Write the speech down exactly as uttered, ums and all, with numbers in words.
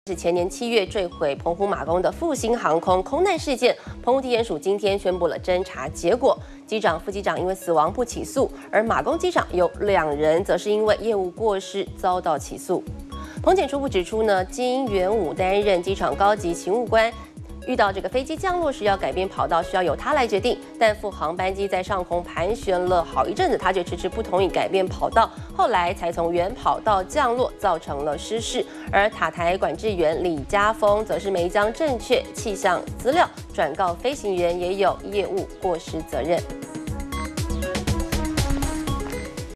是前年七月坠毁澎湖马公的复兴航空空难事件，澎湖地检署今天宣布了侦查结果，机长、副机长因为死亡不起诉，而马公机长有两人则是因为业务过失遭到起诉。澎检初步指出呢，金元武担任机场高级勤务官。 遇到这个飞机降落时要改变跑道，需要由他来决定。但副航班机在上空盘旋了好一阵子，他却迟迟不同意改变跑道，后来才从原跑道降落，造成了失事。而塔台管制员李家峰则是没将正确气象资料转告飞行员，也有业务过失责任。